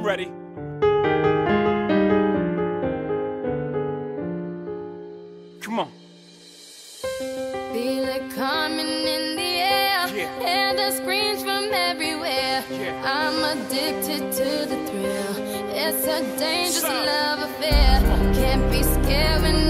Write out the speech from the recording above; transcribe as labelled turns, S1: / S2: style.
S1: ready. Come on.
S2: Feel it coming in the air, hear the screams from everywhere. I'm addicted to the thrill. It's a dangerous love affair. Can't be scared when